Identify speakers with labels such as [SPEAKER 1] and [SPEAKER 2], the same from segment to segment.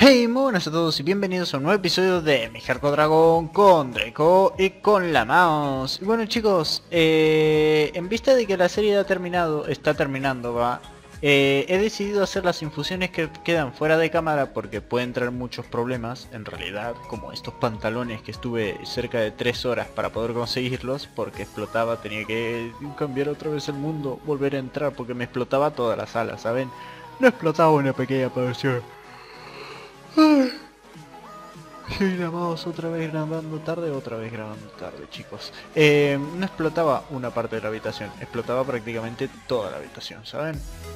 [SPEAKER 1] Hey, muy buenas a todos y bienvenidos a un nuevo episodio de Mi Hardcore Dragon con Draco y con la mouse. Y bueno chicos, en vista de que la serie está terminando, he decidido hacer las infusiones que quedan fuera de cámara porque pueden traer muchos problemas, en realidad, como estos pantalones que estuve cerca de 3 horas para poder conseguirlos, porque explotaba, tenía que cambiar otra vez el mundo, volver a entrar porque me explotaba toda la sala, ¿saben? No explotaba una pequeña porción. Sí, grabamos otra vez grabando tarde, chicos. No explotaba una parte de la habitación, explotaba prácticamente toda la habitación, ¿saben?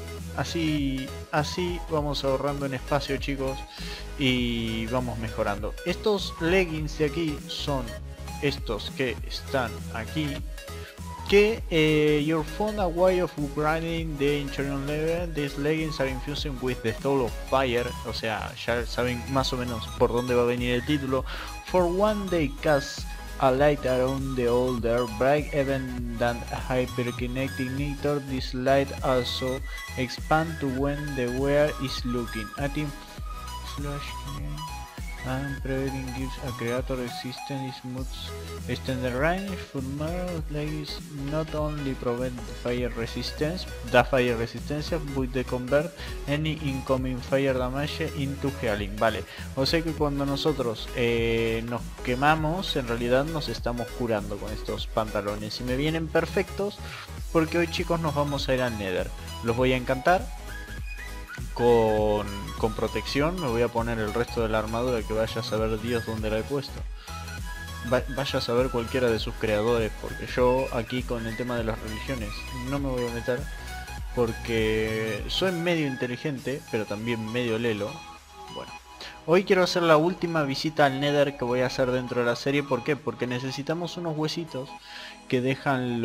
[SPEAKER 1] Así vamos ahorrando en espacio, chicos, y vamos mejorando. Estos leggings de aquí son estos que están aquí. You're found a way of upgrading the interior level. These leggings are infusing with the soul of fire. O sea, ya saben más o menos por dónde va a venir el título. For one they cast a light around the older bright even than a hyperkinetic. This light also expand to when the wearer is looking at him. Flash and preventing gives a creator resistance smooth extended range. Fulmar leggings not only prevent fire resistance, but they convert any incoming fire damage into healing. Vale, o sea que cuando nosotros nos quemamos, en realidad nos estamos curando con estos pantalones y me vienen perfectos porque hoy, chicos, nos vamos a ir al Nether. Los voy a encantar con protección. Me voy a poner el resto de la armadura que vaya a saber Dios dónde la he puesto. Vaya a saber cualquiera de sus creadores, porque yo aquí con el tema de las religiones no me voy a meter, porque soy medio inteligente pero también medio lelo. Bueno, hoy quiero hacer la última visita al Nether que voy a hacer dentro de la serie. ¿Por qué? Porque necesitamos unos huesitos que dejan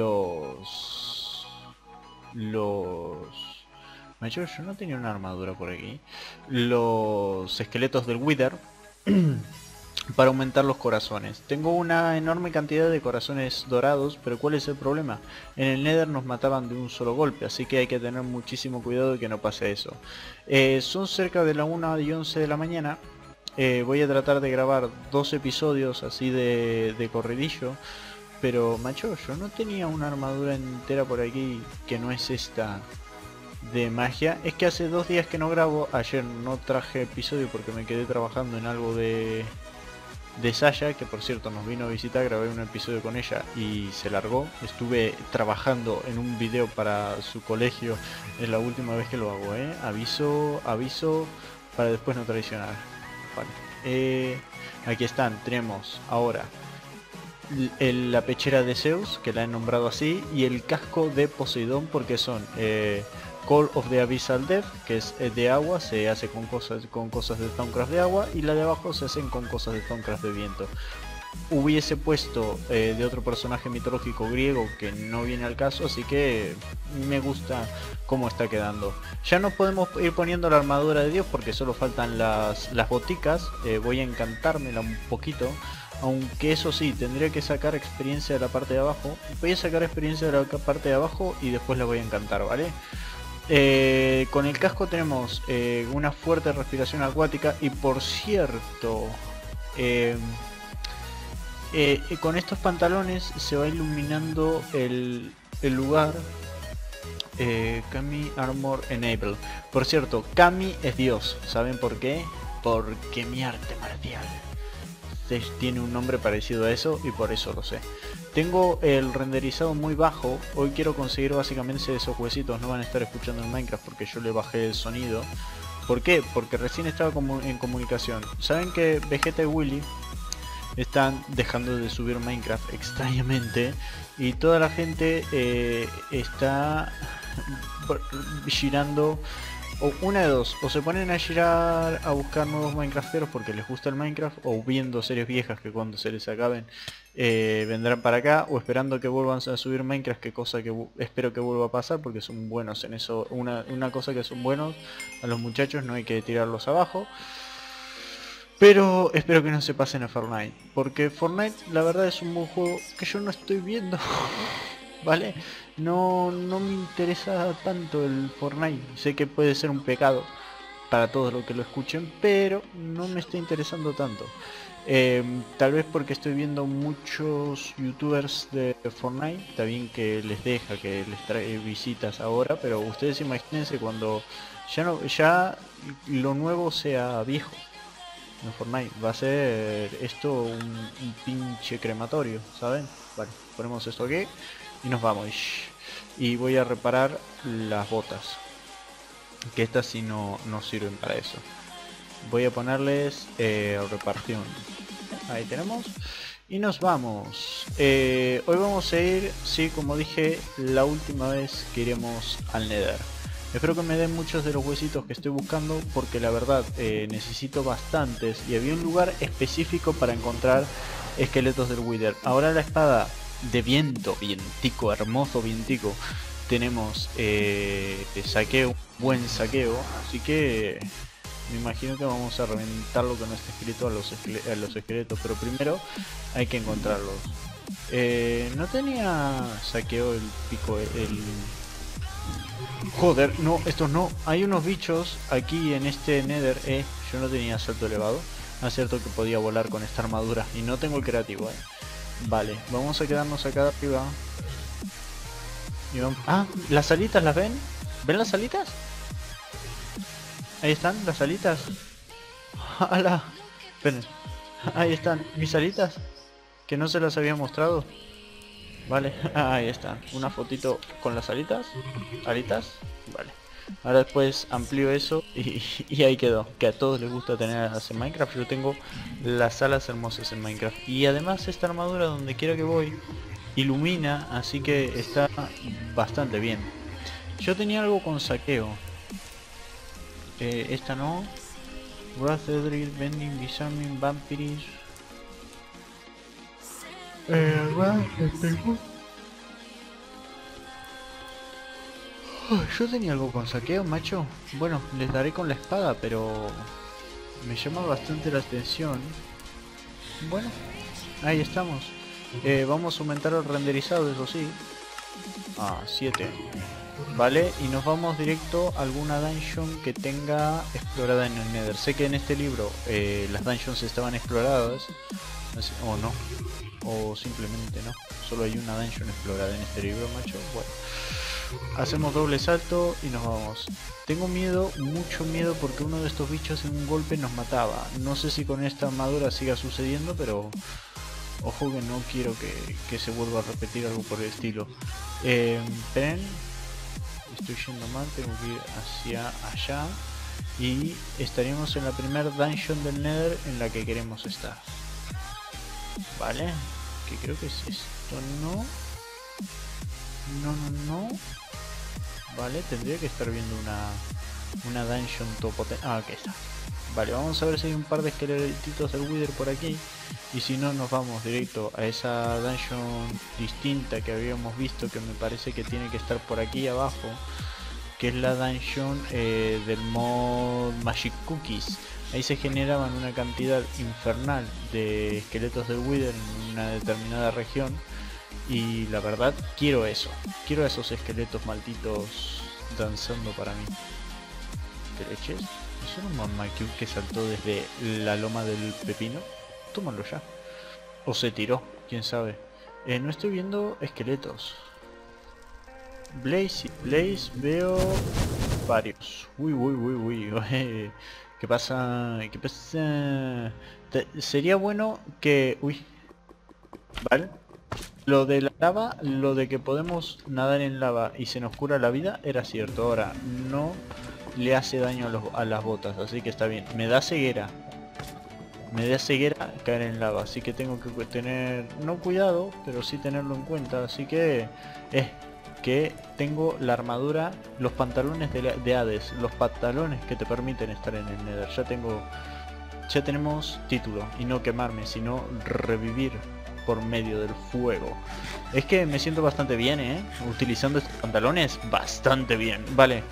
[SPEAKER 1] yo no tenía una armadura por aquí. Los esqueletos del Wither para aumentar los corazones. Tengo una enorme cantidad de corazones dorados, pero ¿cuál es el problema? En el Nether nos mataban de un solo golpe, así que hay que tener muchísimo cuidado de que no pase eso. Son cerca de la 1:11 de la mañana. Voy a tratar de grabar 2 episodios así de corridillo. Pero macho, yo no tenía una armadura entera por aquí que no es esta de magia. Es que hace 2 días que no grabo. Ayer no traje episodio porque me quedé trabajando en algo de Saya, que por cierto nos vino a visitar. Grabé un episodio con ella y se largó. Estuve trabajando en un video para su colegio. Es la última vez que lo hago, aviso para después no traicionar. Vale. Aquí están, tenemos ahora la pechera de Zeus, que la he nombrado así, y el casco de Poseidón, porque son Call of the Abyssal Depth, que es de agua, se hace con cosas de Thaumcraft de agua, y la de abajo se hacen con cosas de Thaumcraft de viento. Hubiese puesto de otro personaje mitológico griego que no viene al caso, así que me gusta cómo está quedando. Ya no podemos ir poniendo la armadura de Dios porque solo faltan las boticas. Voy a encantármela un poquito, aunque eso sí, tendría que sacar experiencia de la parte de abajo. Voy a sacar experiencia de la parte de abajo y después la voy a encantar, ¿vale? Con el casco tenemos una fuerte respiración acuática. Y por cierto, con estos pantalones se va iluminando el lugar. Kami Armor Enable. Por cierto, Kami es Dios. ¿Saben por qué? Porque mi arte marcial tiene un nombre parecido a eso y por eso lo sé. Tengo el renderizado muy bajo. Hoy quiero conseguir básicamente esos huesitos. No van a estar escuchando en Minecraft porque yo le bajé el sonido. ¿Por qué? Porque recién estaba en comunicación. Saben que Vegeta y Willy están dejando de subir Minecraft extrañamente y toda la gente está girando. O una de dos, o se ponen a girar a buscar nuevos Minecrafteros porque les gusta el Minecraft, o viendo series viejas que cuando se les acaben vendrán para acá, o esperando que vuelvan a subir Minecraft, que cosa que espero que vuelva a pasar porque son buenos en eso. Una cosa que son buenos a los muchachos, no hay que tirarlos abajo. Pero espero que no se pasen a Fortnite, porque Fortnite la verdad es un buen juego que yo no estoy viendo. ¿Vale? No me interesa tanto el Fortnite. Sé que puede ser un pecado, para todos los que lo escuchen, pero no me está interesando tanto. Tal vez porque estoy viendo muchos youtubers de Fortnite. Está bien que les deja, que les trae visitas ahora, pero ustedes imagínense cuando ya lo nuevo sea viejo en Fortnite. Va a ser esto un pinche crematorio, ¿saben? Vale, ponemos esto aquí y nos vamos. Y voy a reparar las botas, que estas sí no sirven para eso. Voy a ponerles reparación. Ahí tenemos. Y nos vamos. Hoy vamos a ir, sí, como dije la última vez, que iremos al Nether. Espero que me den muchos de los huesitos que estoy buscando, porque la verdad necesito bastantes. Y había un lugar específico para encontrar esqueletos del Wither. Ahora la espada de viento, vientico, hermoso vientico. Tenemos saqueo, buen saqueo. Así que me imagino que vamos a reventar lo que no está escrito a los esqueletos. Pero primero hay que encontrarlos. No tenía saqueo el pico, Joder, no, estos no. Hay unos bichos aquí en este Nether. Yo no tenía salto elevado. Es cierto que podía volar con esta armadura. Y no tengo el creativo, Vale, vamos a quedarnos acá arriba. Y vamos... Ah, las alitas, ¿las ven? ¿Ven las alitas? Ahí están, las alitas. ¡Hala! Esperen. Ahí están, mis alitas. Que no se las había mostrado. Vale, ahí está, una fotito con las alitas. Alitas, vale. Ahora después amplío eso y ahí quedó. Que a todos les gusta tener alas en Minecraft. Yo tengo las alas hermosas en Minecraft. Y además esta armadura, donde quiera que voy, ilumina, así que está bastante bien. Yo tenía algo con saqueo. Esta no. Wrath, Edric, Bending, Disarming, Vampiris. Yo tenía algo con saqueo, macho. Bueno, les daré con la espada, pero me llama bastante la atención. Bueno, ahí estamos. Vamos a aumentar el renderizado, eso sí. Ah, 7. Vale, y nos vamos directo a alguna dungeon que tenga explorada en el Nether. Sé que en este libro las dungeons estaban exploradas, o no, o simplemente no. Solo hay una dungeon explorada en este libro, macho. Bueno, hacemos doble salto y nos vamos. Tengo miedo, mucho miedo, porque uno de estos bichos en un golpe nos mataba. No sé si con esta armadura siga sucediendo, pero ojo que no quiero que se vuelva a repetir algo por el estilo. Esperen, estoy yendo mal, tengo que ir hacia allá. Y estaríamos en la primera dungeon del Nether en la que queremos estar. Vale, que creo que es esto, ¿no? No. Vale, tendría que estar viendo una dungeon potente. Ah, aquí está. Vale, vamos a ver si hay un par de esqueletitos del Wither por aquí. Y si no, nos vamos directo a esa dungeon distinta que habíamos visto, que me parece que tiene que estar por aquí abajo, que es la dungeon del mod Magic Cookies. Ahí se generaban una cantidad infernal de esqueletos del Wither en una determinada región. Y la verdad, quiero eso. Quiero esos esqueletos malditos danzando para mí. ¿Qué leches? ¿Es un Mamacube que saltó desde la loma del pepino? Tómalo ya. O se tiró, quién sabe. No estoy viendo esqueletos. Blaze, veo varios. Uy. ¿Qué pasa? Sería bueno que... Uy. Vale. Lo de la lava, lo de que podemos nadar en lava y se nos cura la vida, era cierto. Ahora, no le hace daño a las botas, así que está bien. Me da ceguera caer en lava, así que tengo que tener, no cuidado, pero sí tenerlo en cuenta. Así que que tengo la armadura, los pantalones de Hades, los pantalones que te permiten estar en el Nether. Ya tenemos título, y no quemarme, sino revivir por medio del fuego. Es que me siento bastante bien, utilizando estos pantalones, bastante bien. Vale,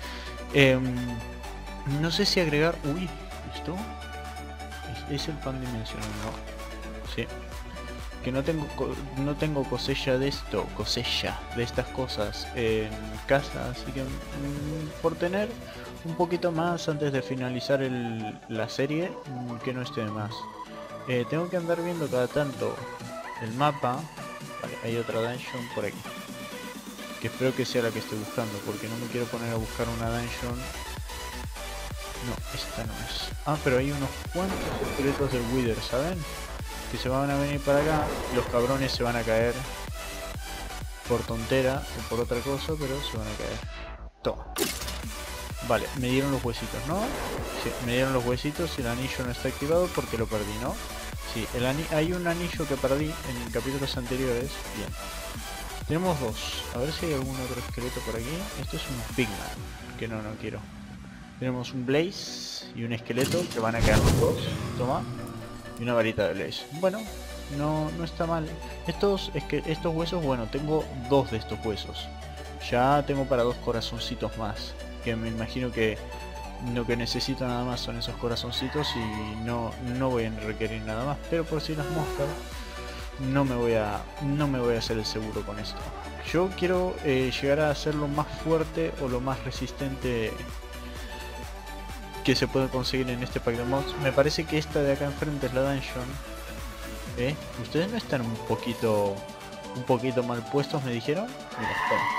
[SPEAKER 1] no sé si agregar... Uy, ¿esto? ¿Es el pan dimensional? No. Sí. Que no tengo cosecha de estas cosas en casa, así que por tener un poquito más antes de finalizar la serie, que no esté de más. Tengo que andar viendo cada tanto el mapa. Vale, hay otra dungeon por aquí, que espero que sea la que estoy buscando, porque no me quiero poner a buscar una dungeon. No, esta no es. Ah, pero hay unos cuantos esqueletos del Wither, ¿saben? Que se van a venir para acá. Los cabrones se van a caer por tontera o por otra cosa, pero se van a caer. Toma. Vale, me dieron los huesitos, ¿no? Sí, me dieron los huesitos y el anillo no está activado porque lo perdí, ¿no? Sí, hay un anillo que perdí en capítulos anteriores. Bien. Tenemos dos. A ver si hay algún otro esqueleto por aquí. Esto es un Pigman, que no quiero. Tenemos un Blaze y un esqueleto que van a quedar los dos. Toma. Y una varita de Blaze. Bueno, no está mal. Estos huesos, bueno, tengo dos de estos huesos. Ya tengo para dos corazoncitos más. Que me imagino que lo que necesito nada más son esos corazoncitos y no voy a requerir nada más. Pero por si las moscas, no me voy a hacer el seguro con esto. Yo quiero llegar a ser lo más fuerte o lo más resistente que se puede conseguir en este pack de mods. Me parece que esta de acá enfrente es la dungeon. ¿Ustedes no están un poquito mal puestos, me dijeron? Mira,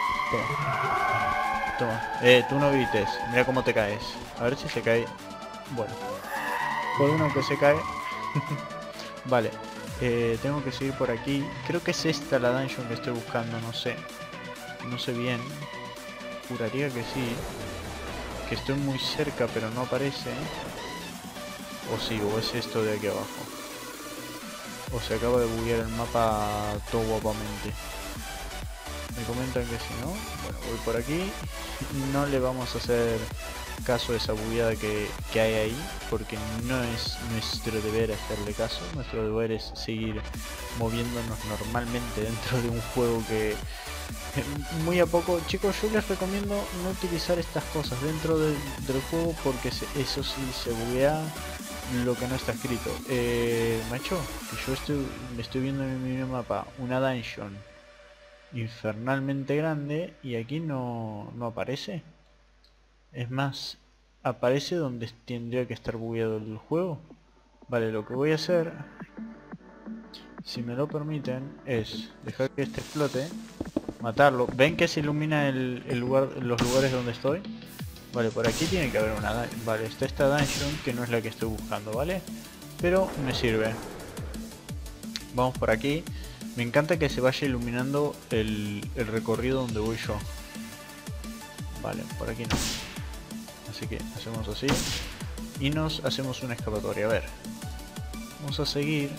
[SPEAKER 1] toma. Tú no grites, mira cómo te caes. A ver si se cae. Bueno, por uno que se cae. Vale, tengo que seguir por aquí. Creo que es esta la dungeon que estoy buscando, no sé bien. Juraría que sí, que estoy muy cerca pero no aparece. O sí, o es esto de aquí abajo. O se acaba de buguear el mapa todo guapamente. Me comentan que si no. Bueno, voy por aquí. No le vamos a hacer caso a esa bugueada que hay ahí, porque no es nuestro deber hacerle caso. Nuestro deber es seguir moviéndonos normalmente dentro de un juego que muy a poco. Chicos, yo les recomiendo no utilizar estas cosas dentro del juego, porque eso sí se buguea lo que no está escrito. Macho, yo estoy viendo en mi mapa una dungeon infernalmente grande y aquí no aparece. Es más, aparece donde tendría que estar bugueado el juego. Vale, lo que voy a hacer, si me lo permiten, es dejar que este explote, matarlo. ¿Ven que se ilumina los lugares donde estoy? Vale, por aquí tiene que haber una. Vale, está esta dungeon que no es la que estoy buscando, ¿vale? Pero me sirve. Vamos por aquí. Me encanta que se vaya iluminando el recorrido donde voy yo. Vale, por aquí no. Así que hacemos así. Y nos hacemos una escapatoria. A ver. Vamos a seguir.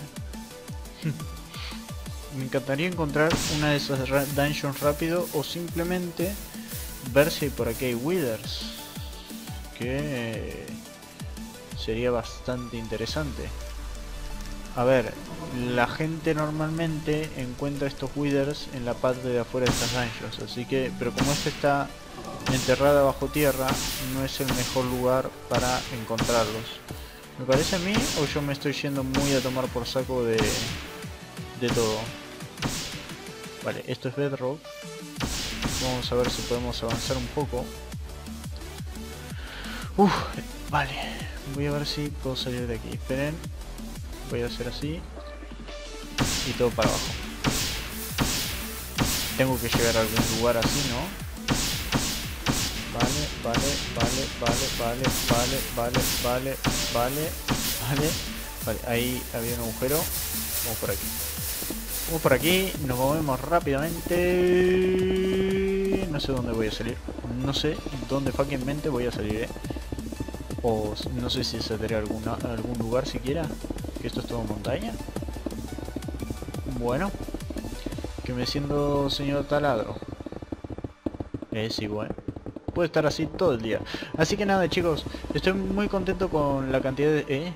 [SPEAKER 1] Me encantaría encontrar una de esas dungeons rápido. O simplemente ver si por aquí hay withers. Que sería bastante interesante. A ver, la gente normalmente encuentra estos withers en la parte de afuera de estas dungeons, así que, pero como esta está enterrada bajo tierra, no es el mejor lugar para encontrarlos. ¿Me parece a mí o yo me estoy yendo muy a tomar por saco de todo? Vale, esto es bedrock. Vamos a ver si podemos avanzar un poco. Vale, voy a ver si puedo salir de aquí. Esperen. Voy a hacer así y todo para abajo. Tengo que llegar a algún lugar así, ¿no? Vale, ahí había un agujero. Vamos por aquí. Vamos por aquí, nos movemos rápidamente. No sé dónde voy a salir. No sé dónde fucking mente voy a salir, O no sé si saldré a algún lugar siquiera. Que esto es todo montaña. Bueno, que me siento señor taladro. Sí, bueno. Puede estar así todo el día. Así que nada, chicos, estoy muy contento con la cantidad de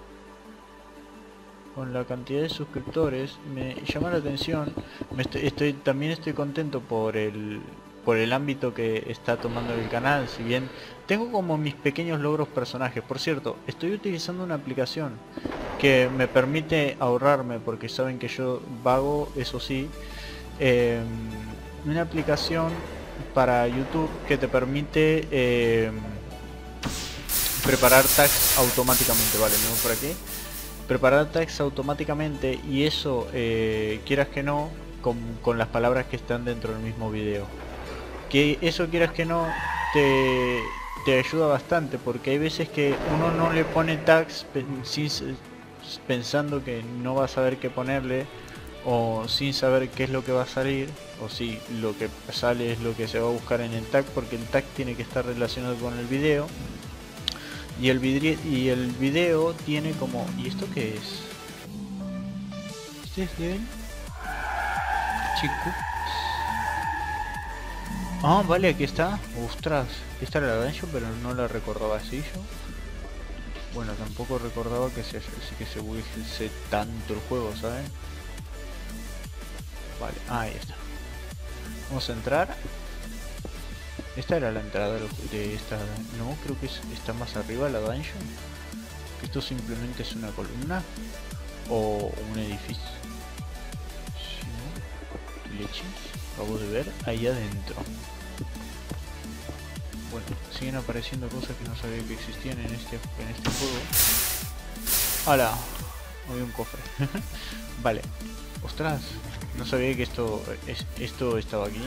[SPEAKER 1] suscriptores. Me llama la atención. También estoy contento por el ámbito que está tomando el canal. Si bien tengo como mis pequeños logros personajes. Por cierto, estoy utilizando una aplicación que me permite ahorrarme, porque saben que yo vago, eso sí. Una aplicación para YouTube que te permite preparar tags automáticamente, vale, me voy por aquí. Preparar tags automáticamente y eso, quieras que no, con las palabras que están dentro del mismo video. Que eso, quieras que no, te ayuda bastante, porque hay veces que uno no le pone tags pensando que no va a saber qué ponerle, o sin saber qué es lo que va a salir, o si lo que sale es lo que se va a buscar en el tag, porque el tag tiene que estar relacionado con el video. Y el video tiene como... ¿Y esto qué es? ¿Este es de él? Chico. Ah, vale, aquí está. Ostras, esta era la dungeon, pero no la recordaba así yo. Bueno, tampoco recordaba que se hubiese tanto el juego, ¿sabes? Vale, ahí está. Vamos a entrar. Esta era la entrada de esta... No, creo que está más arriba la dungeon. Esto simplemente es una columna o un edificio. Sí, ¿no? Leches. Acabo de ver ahí adentro. Bueno, siguen apareciendo cosas que no sabía que existían en este juego. ¡Hala! Había un cofre. Vale. Ostras, no sabía que esto estaba aquí.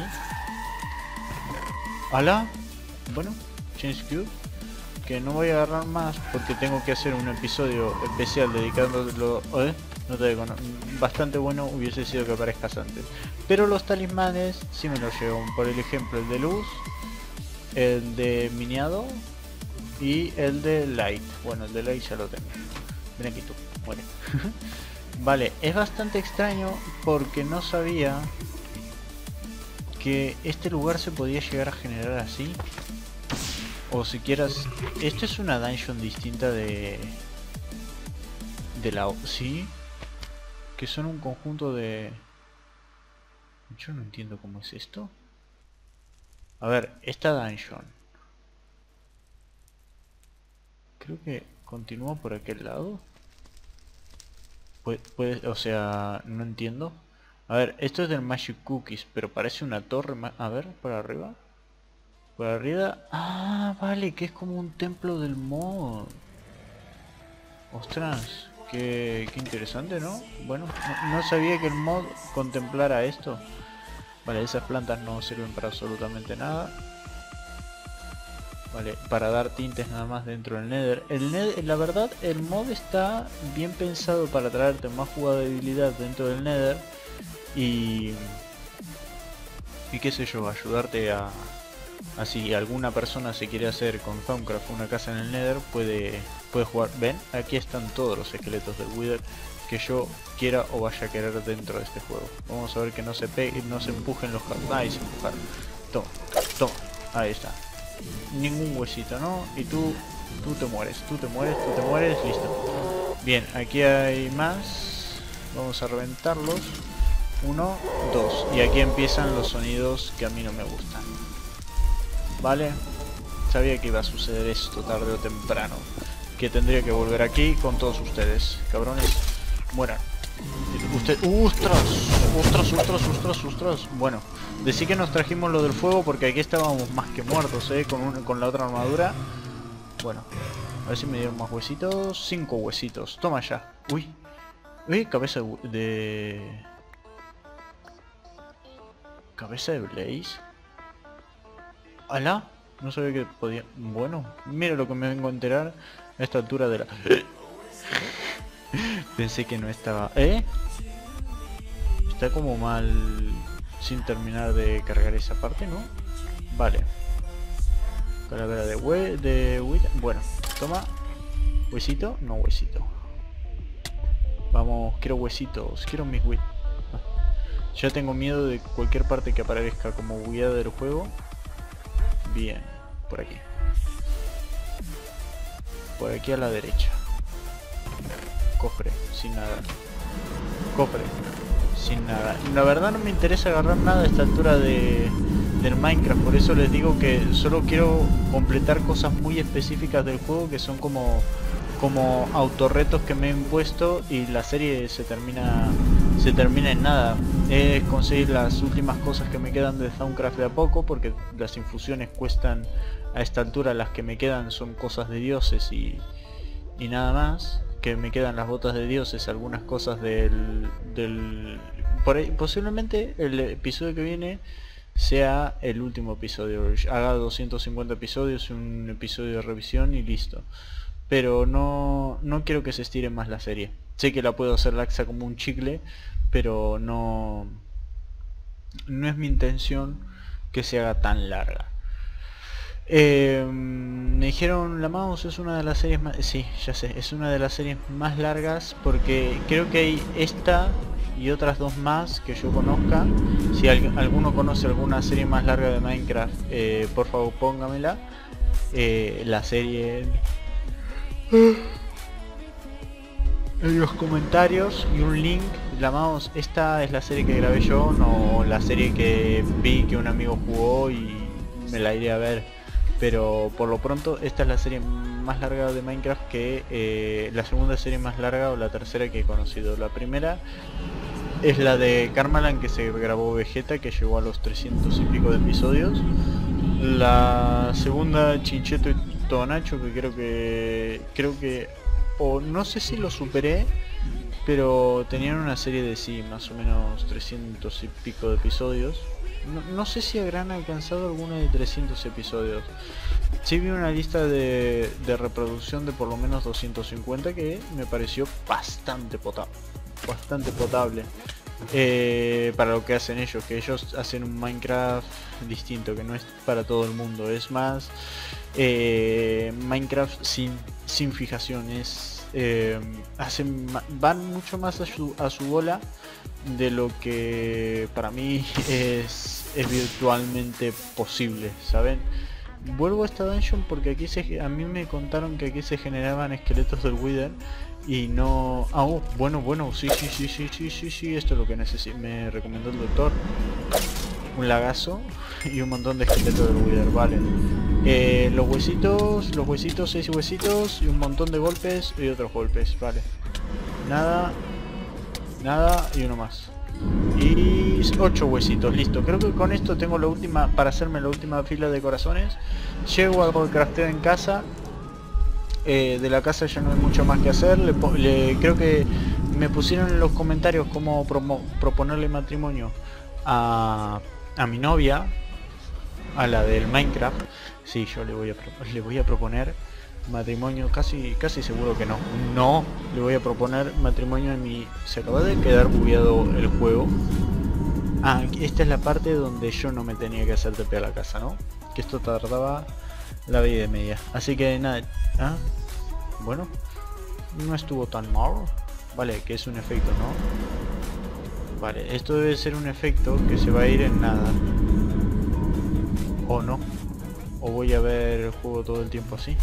[SPEAKER 1] ¡Hala! Bueno, Change Cube. Que no voy a agarrar más porque tengo que hacer un episodio especial dedicándolo... No te digo, no, bastante bueno hubiese sido que aparezcas antes. Pero los talismanes sí me los llevo. Por el ejemplo, el de luz, el de miniado y el de light. Bueno, el de light ya lo tengo. Ven aquí tú, muere. Vale, es bastante extraño porque no sabía que este lugar se podía llegar a generar así. O siquiera... Esto es una dungeon distinta de la... ¿Sí? Que son un conjunto de... Yo no entiendo cómo es esto. A ver, esta dungeon creo que continúa por aquel lado. O sea, no entiendo. A ver, esto es del Magic Cookies, pero parece una torre más... A ver, para arriba. Por arriba... Ah, vale, que es como un templo del mod. Ostras, qué interesante, ¿no? Bueno, no sabía que el mod contemplara esto. Vale, esas plantas no sirven para absolutamente nada. Vale, para dar tintes nada más dentro del Nether. La verdad, el mod está bien pensado para traerte más jugabilidad dentro del Nether. Y qué sé yo, ayudarte a... Así alguna persona se quiere hacer con Thaumcraft una casa en el Nether, puede jugar. Ven, aquí están todos los esqueletos del Wither que yo quiera o vaya a querer dentro de este juego. Vamos a ver que no se peguen, no se empujen los carnales, se empujaron. Toma, toma, ahí está. Ningún huesito, ¿no? Y tú te mueres, listo. Bien, aquí hay más. Vamos a reventarlos. 1, 2. Y aquí empiezan los sonidos que a mí no me gustan. Vale, sabía que iba a suceder esto tarde o temprano, que tendría que volver aquí con todos ustedes, cabrones. Mueran. Usted... ¡Ostras! Bueno, decí que nos trajimos lo del fuego porque aquí estábamos más que muertos, con la otra armadura. Bueno, a ver si me dieron más huesitos. 5 huesitos, toma ya. Uy, cabeza de... Cabeza de Blaze. ¿Alá? No sabía que podía... Bueno, mira lo que me vengo a enterar a esta altura de la... Pensé que no estaba... Está como mal sin terminar de cargar esa parte, ¿no? Vale. Calavera de wheat. Bueno, toma. ¿Huesito? No huesito. Vamos, quiero huesitos. Quiero mis wheat. Ya tengo miedo de cualquier parte que aparezca como guía del juego. Bien, por aquí. Por aquí a la derecha. Cofre, sin nada. Cofre, sin nada. La verdad no me interesa agarrar nada a esta altura del Minecraft. Por eso les digo que solo quiero completar cosas muy específicas del juego, que son como autorretos que me he impuesto, y la serie se termina se termina en nada. Es conseguir las últimas cosas que me quedan de Thaumcraft de a poco, porque las infusiones cuestan a esta altura, las que me quedan son cosas de dioses y nada más. Que me quedan las botas de dioses, algunas cosas por ahí, posiblemente el episodio que viene sea el último episodio. Haga 250 episodios, un episodio de revisión y listo. Pero no quiero que se estire más la serie. Sé que la puedo hacer laxa como un chicle, pero no es mi intención que se haga tan larga. Me dijeron la Mouse es una de las series más... Sí, ya sé, es una de las series más largas porque creo que hay esta y otras dos más que yo conozca. Si alguno conoce alguna serie más larga de Minecraft, por favor póngamela. La serie en los comentarios y un link. La Mouse, esta es la serie que grabé yo, no la serie que vi que un amigo jugó y me la iré a ver. Pero por lo pronto esta es la serie más larga de Minecraft, que la segunda serie más larga o la tercera que he conocido. La primera es la de Karmaland, que se grabó Vegeta, que llegó a los 300 y pico de episodios. La segunda Chincheto y Tonacho, que creo que o no sé si lo superé, pero tenían una serie de sí, más o menos 300 y pico de episodios. No sé si habrán alcanzado alguna de 300 episodios. Sí vi una lista de reproducción de por lo menos 250 que me pareció bastante potable. Para lo que hacen ellos, que ellos hacen un Minecraft distinto, que no es para todo el mundo. Es más Minecraft sin fijaciones. Van mucho más a su bola de lo que para mí es virtualmente posible, ¿saben? Vuelvo a esta dungeon porque aquí a mí me contaron que aquí se generaban esqueletos del Wither y no... Ah, bueno, sí, esto es lo que me recomendó el doctor. Un lagazo y un montón de esqueletos del Wither, vale. Los huesitos, 6 huesitos y un montón de golpes y otros golpes, vale. Nada y uno más. Y 8 huesitos, listo. Creo que con esto tengo la última, para hacerme la última fila de corazones. Llego al crafteo en casa. De la casa ya no hay mucho más que hacer. Creo que me pusieron en los comentarios cómo proponerle matrimonio a mi novia, a la del Minecraft. Sí, yo le voy a proponer matrimonio, casi seguro que no le voy a proponer matrimonio a mi... Se acaba de quedar bugueado el juego. Ah, esta es la parte donde yo no me tenía que hacer TP a la casa, ¿no? Que esto tardaba la vida y media. Así que nada. Bueno, no estuvo tan mal. Vale, que es un efecto, ¿no? Vale, esto debe ser un efecto que se va a ir en nada. O no. O voy a ver el juego todo el tiempo así.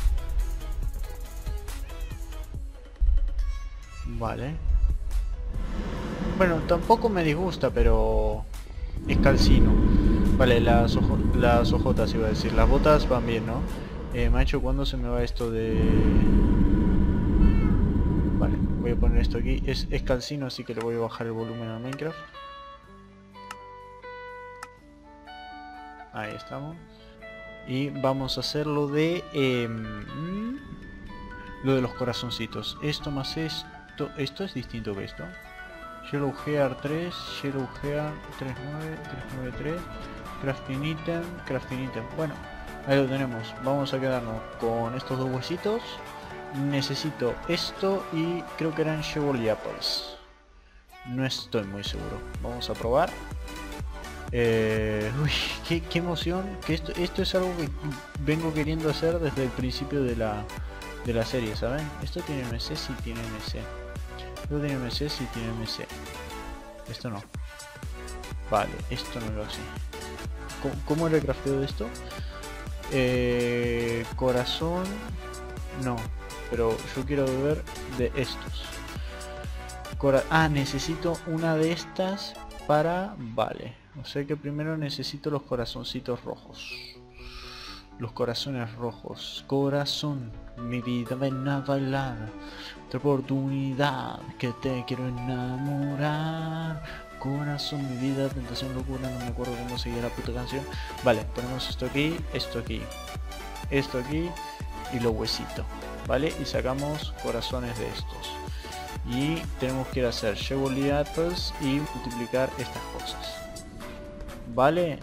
[SPEAKER 1] Vale. Bueno, tampoco me disgusta, pero es calcino. Vale, las ojotas iba a decir. Las botas van bien, ¿no? Macho, ¿cuándo se me va esto de...? Vale, voy a poner esto aquí. Es calcino, así que le voy a bajar el volumen a Minecraft. Ahí estamos. Y vamos a hacer lo de los corazoncitos. Esto más esto. Esto es distinto que esto. Yellow Heart 3, Yellow Heart 393, crafting item. Bueno, ahí lo tenemos. Vamos a quedarnos con estos dos huesitos. Necesito esto y creo que eran Chevrolet Apples. No estoy muy seguro. Vamos a probar. Uy, qué emoción. Que esto es algo que vengo queriendo hacer desde el principio de la serie, ¿saben? Esto tiene MC, sí tiene MC. Esto tiene MC, sí tiene MC. Esto no. Vale, esto no lo sé. ¿Cómo era el crafteo de esto? Corazón... No, pero yo quiero ver de estos. Necesito una de estas para... Vale. O sea que primero necesito los corazoncitos rojos. Los corazones rojos. Corazón, mi vida, ven a bailar. Otra oportunidad que te quiero enamorar. Corazón, mi vida, tentación, locura. No me acuerdo cómo seguía la puta canción. Vale, ponemos esto aquí, esto aquí, esto aquí y los huesitos. Vale, y sacamos corazones de estos. Y tenemos que ir a hacer Jewelry Apples y multiplicar estas cosas. Vale,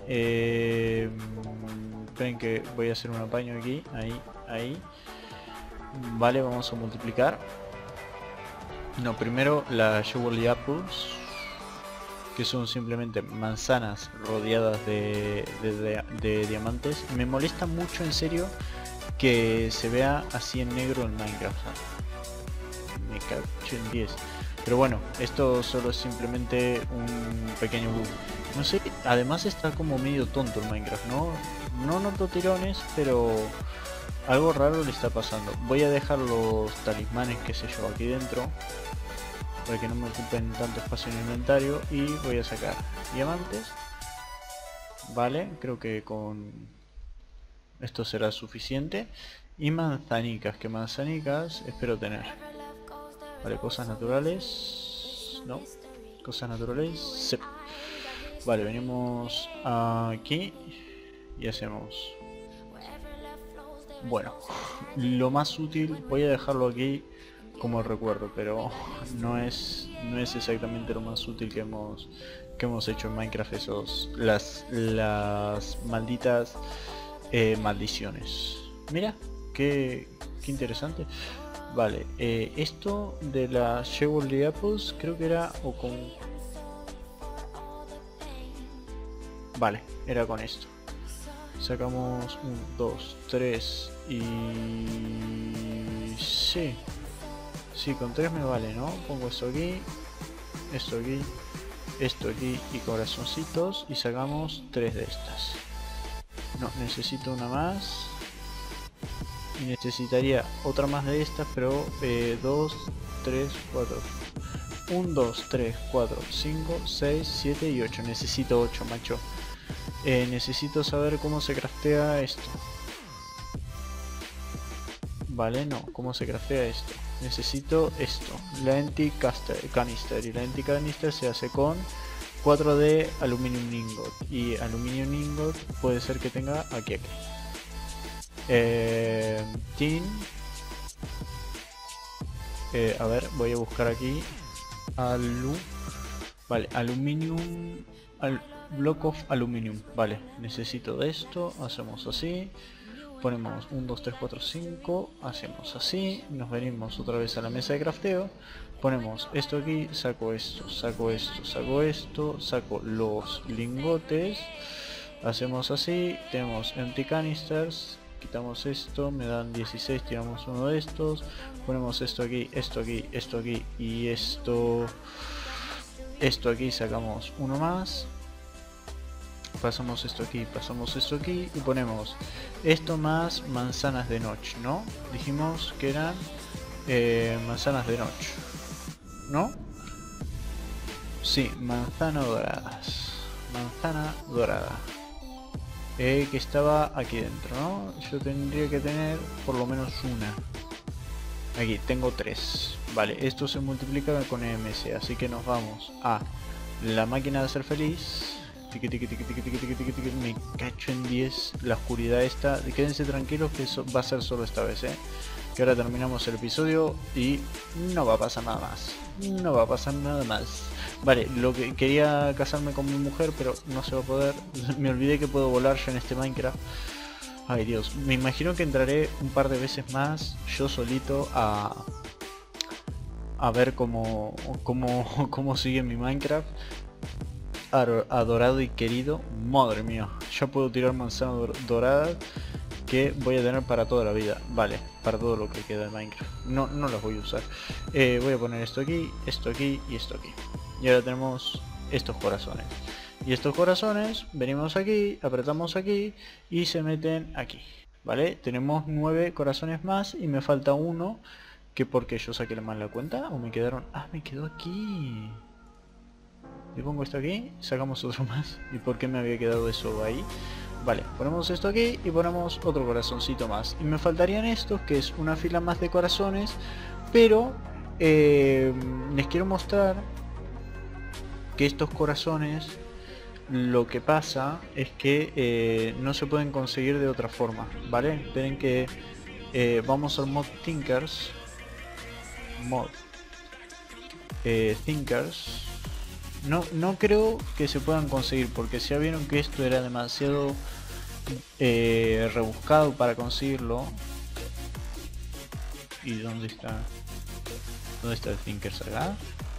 [SPEAKER 1] esperen que voy a hacer un apaño aquí, ahí. Vale, vamos a multiplicar. No, primero la Jewelry Apples, que son simplemente manzanas rodeadas de diamantes. Me molesta mucho, en serio, que se vea así en negro en Minecraft. Me cacho en 10. Pero bueno, esto solo es simplemente un pequeño bug. No sé, además está como medio tonto el Minecraft, ¿no? No noto tirones, pero algo raro le está pasando. Voy a dejar los talismanes, qué sé yo, aquí dentro, para que no me ocupen tanto espacio en el inventario. Y voy a sacar diamantes. Vale, creo que con esto será suficiente. Y manzanicas, que manzanicas espero tener. Vale, cosas naturales. No, cosas naturales. Sí. Vale, venimos aquí y hacemos, bueno, lo más útil. Voy a dejarlo aquí como recuerdo, pero no es exactamente lo más útil que hemos hecho en Minecraft, las malditas maldiciones. Mira, qué interesante. Vale, esto de la Jewelry Apples creo que era o con... Vale, era con esto. Sacamos 1, 2, 3 y... Sí, con 3 me vale, ¿no? Pongo esto aquí, esto aquí, esto aquí y corazoncitos, y sacamos 3 de estas. No, necesito una más. Y necesitaría otra más de estas, pero 2, 3, 4. 1, 2, 3, 4, 5, 6, 7 y 8. Necesito 8, macho. Necesito saber cómo se craftea esto. Vale, no, cómo se craftea esto. Necesito esto, la Empty Canister. Y la Empty Canister se hace con 4 de Aluminium Ingot. Y Aluminium Ingot puede ser que tenga aquí. Tin. A ver, voy a buscar aquí. Vale, Aluminium. Block of Aluminium. Vale, necesito de esto. Hacemos así. Ponemos 1, 2, 3, 4, 5. Hacemos así. Nos venimos otra vez a la mesa de crafteo. Ponemos esto aquí. Saco esto, saco esto, saco esto. Saco los lingotes. Hacemos así. Tenemos empty canisters. Quitamos esto, me dan 16, tiramos uno de estos, ponemos esto aquí, esto aquí, esto aquí y esto aquí, sacamos uno más, pasamos esto aquí y ponemos esto más manzanas de noche, ¿no? Dijimos que eran manzanas de noche, ¿no? Sí, manzana doradas, manzana dorada. Que estaba aquí dentro, ¿no? Yo tendría que tener por lo menos una. Aquí, tengo 3. Vale, esto se multiplica con EMS, así que nos vamos a la máquina de hacer feliz. Me cacho en 10 la oscuridad esta. Quédense tranquilos que eso va a ser solo esta vez, que ahora terminamos el episodio y no va a pasar nada más. No va a pasar nada más. Vale, lo que quería casarme con mi mujer, pero no se va a poder. Me olvidé que puedo volar ya en este Minecraft. Ay Dios, me imagino que entraré un par de veces más yo solito a ver cómo sigue mi Minecraft. Adorado y querido, madre mía, ya puedo tirar manzana dorada que voy a tener para toda la vida. Vale, para todo lo que queda de Minecraft. No las voy a usar. Voy a poner esto aquí y esto aquí. Y ahora tenemos estos corazones. Y estos corazones, venimos aquí, apretamos aquí y se meten aquí. Vale, tenemos 9 corazones más y me falta uno. Que porque yo saqué mal la cuenta o me quedaron... Ah, me quedó aquí. Le pongo esto aquí, sacamos otro más. ¿Y por qué me había quedado eso ahí? Vale, ponemos esto aquí y ponemos otro corazoncito más. Y me faltarían estos, que es una fila más de corazones. Pero les quiero mostrar que estos corazones, lo que pasa es que no se pueden conseguir de otra forma, ¿vale? Esperen que vamos al mod Thinkers. Mod Thinkers. No creo que se puedan conseguir, porque ya vieron que esto era demasiado rebuscado para conseguirlo. ¿Y dónde está? ¿Dónde está el Thinkers acá?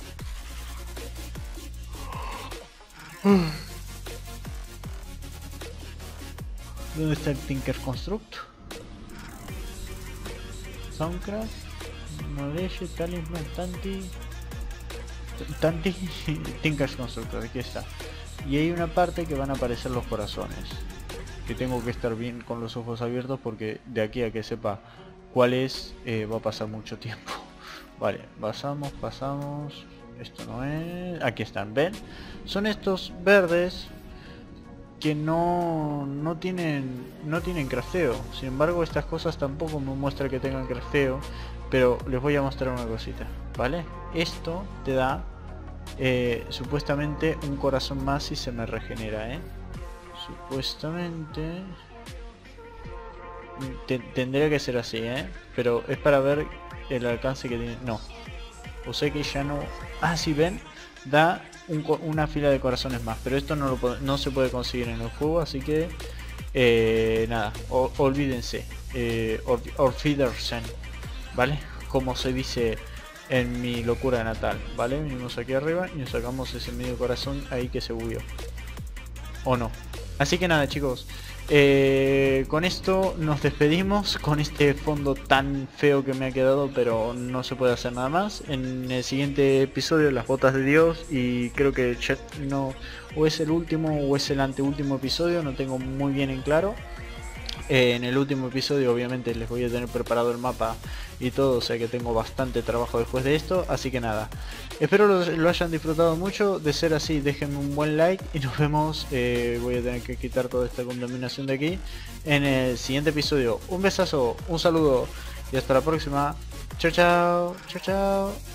[SPEAKER 1] ¿Dónde está el Tinker Construct? Soundcraft, Knowledge, Talisman, Tanti, Tinker's Construct, aquí está. Y hay una parte que van a aparecer los corazones, que tengo que estar bien con los ojos abiertos, porque de aquí a que sepa cuál es, va a pasar mucho tiempo. Vale, pasamos, esto no es, aquí están, ¿ven? Son estos verdes que no tienen crafteo. Sin embargo, estas cosas tampoco me muestra que tengan crafteo, pero les voy a mostrar una cosita, ¿vale? Esto te da supuestamente un corazón más si se me regenera, supuestamente tendría que ser así, pero es para ver el alcance que tiene. No, o sea que ya no. Ah, si ven, da una fila de corazones más, pero esto no se puede conseguir en el juego, así que nada, olvídense, Orfidersen, ¿vale? Como se dice en mi locura natal, ¿vale? Venimos aquí arriba y nos sacamos ese medio corazón ahí que se bugueó, o no. Así que nada, chicos, con esto nos despedimos, con este fondo tan feo que me ha quedado, pero no se puede hacer nada más. En el siguiente episodio, las botas de Dios, y creo que ya no, o es el último o es el anteúltimo episodio, no tengo muy bien en claro. En el último episodio obviamente les voy a tener preparado el mapa y todo, o sea que tengo bastante trabajo después de esto, así que nada, espero lo hayan disfrutado mucho. De ser así, déjenme un buen like y nos vemos. Voy a tener que quitar toda esta contaminación de aquí en el siguiente episodio. Un besazo, un saludo y hasta la próxima. Chao, chao, chao, chao.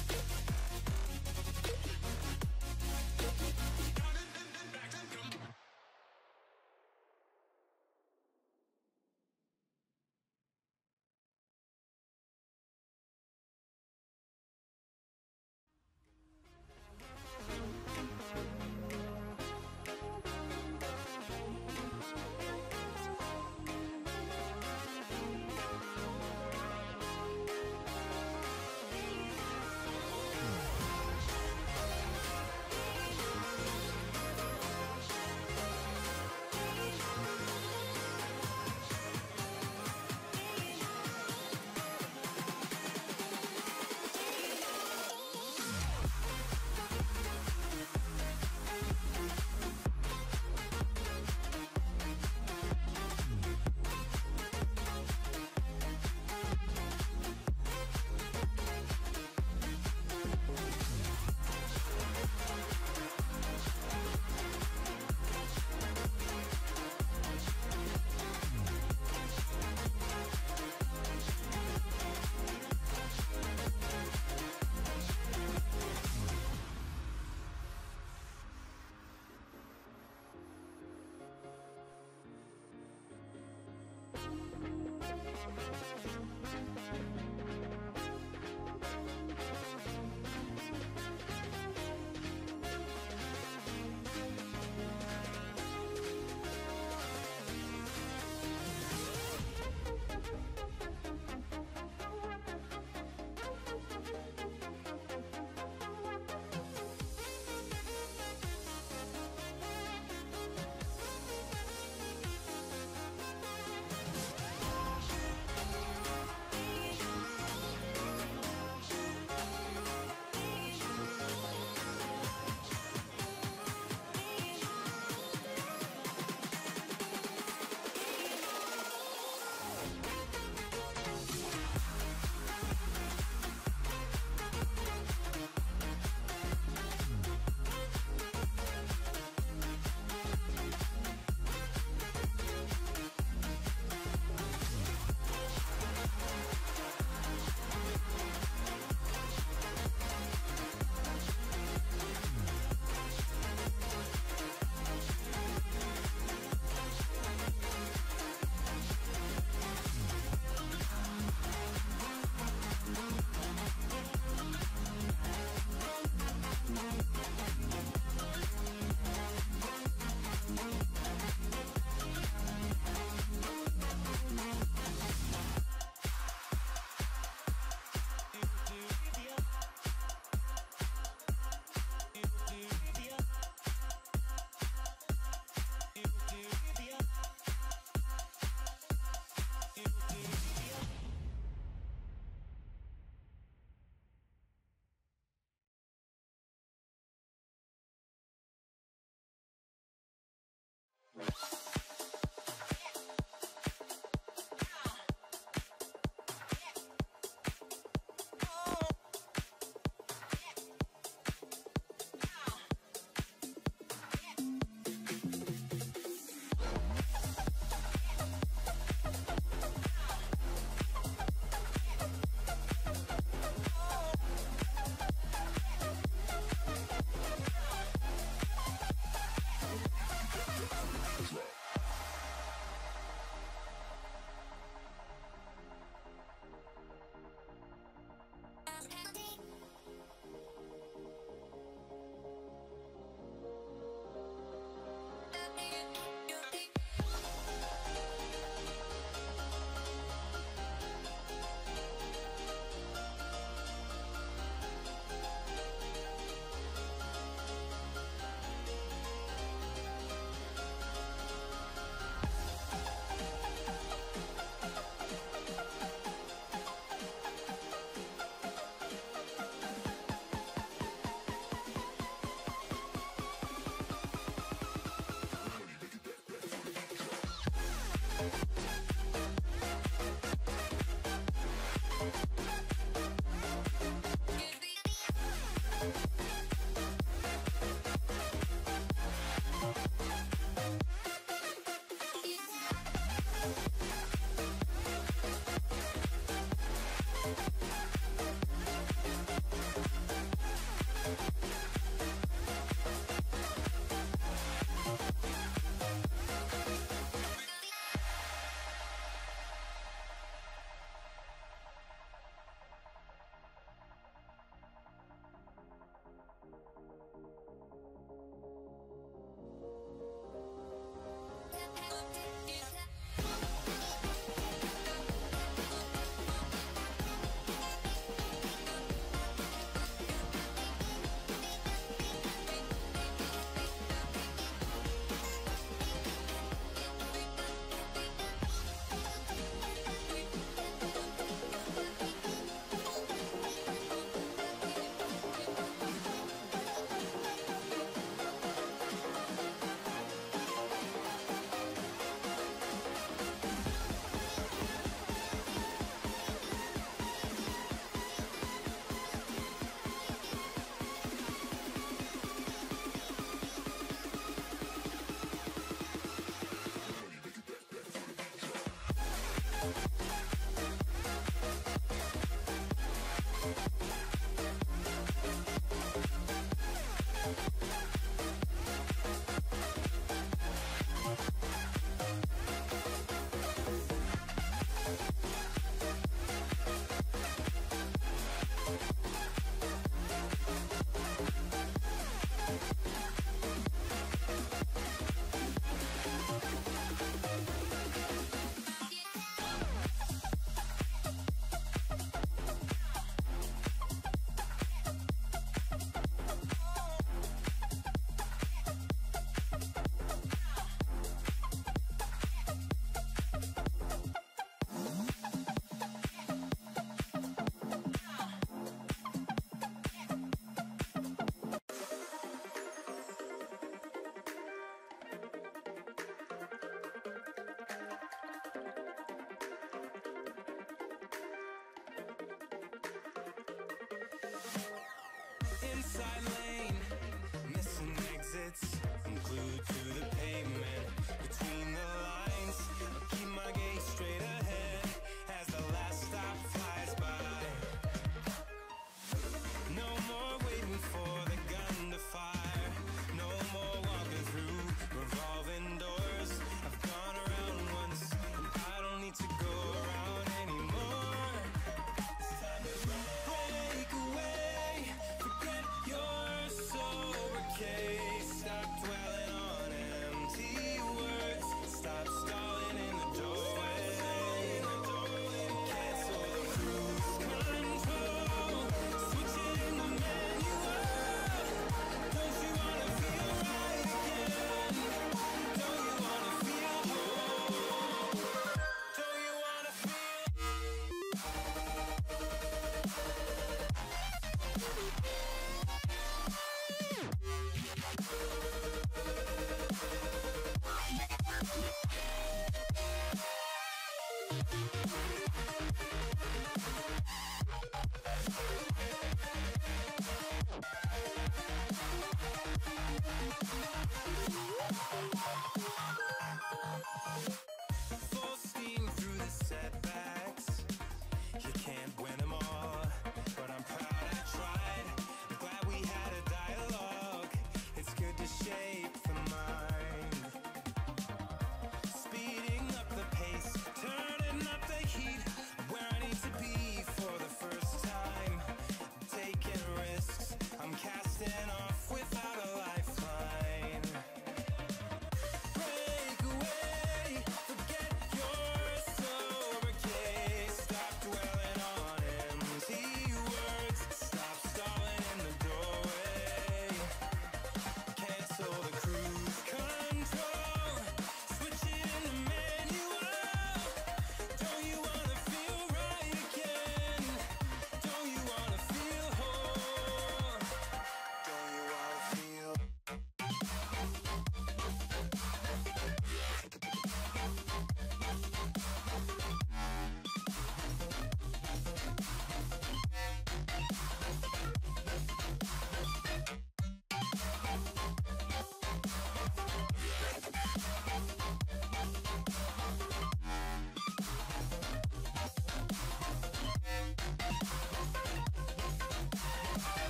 [SPEAKER 2] Break away, forget your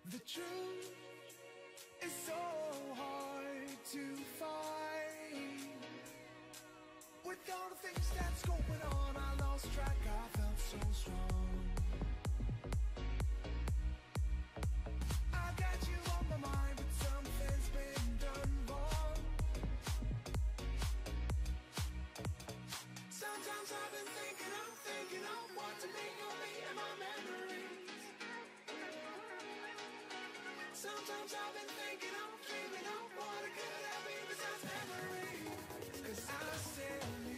[SPEAKER 2] The truth is so hard to find. With all the things that's going on, I lost track, I felt so strong. I got you on my mind, but something's been done wrong. Sometimes I've been thinking of what to make of me and my memories. Sometimes I've been thinking of dreaming of what it could have been besides memories. 'Cause I still need